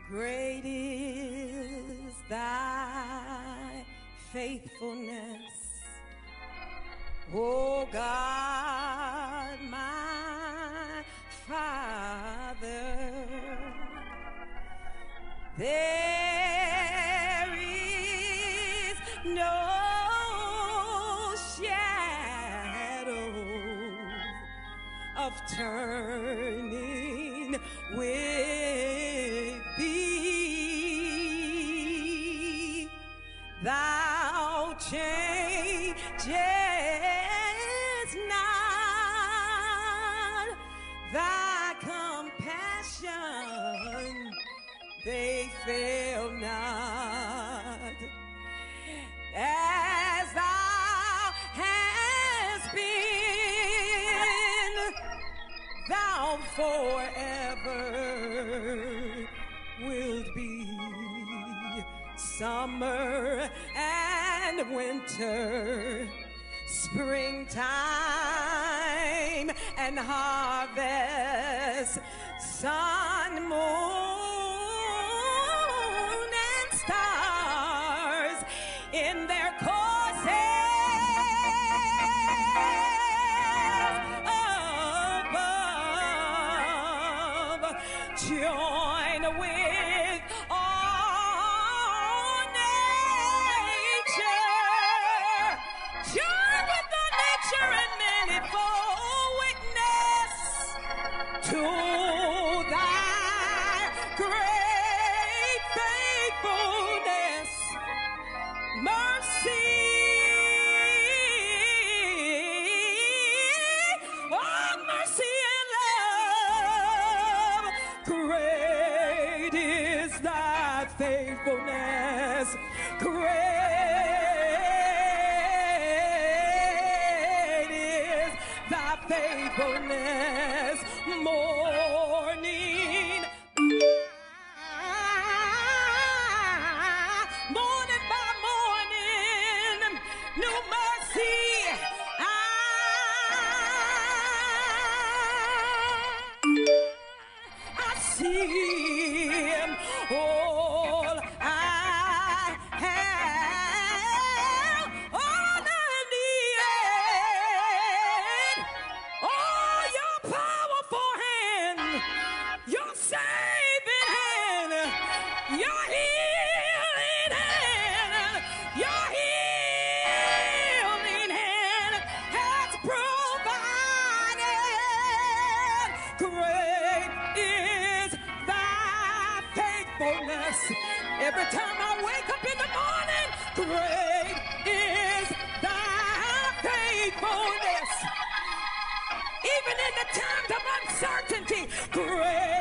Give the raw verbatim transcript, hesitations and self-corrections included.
Great is thy faithfulness, O God, my Father. There is no shadow of turning with thee. Thou changest not, thy compassion, they fail not. As thou hast been, thou forever wilt be. Summer and winter, springtime and harvest, sun, moon, and stars in their courses above join with all nature, join with the nature and manifold witness to thy great faithfulness, mercy, oh mercy and love. Great is thy faithfulness, great is thy faithfulness. Morning, morning by morning, new mercy I, I see. All I have, all I need, oh, your powerful hand, your saving hand, your healing hand, your healing hand has provided. Great is thy faithfulness. Every time I wake up in the morning, great is thy faithfulness. Even in the times of uncertainty, great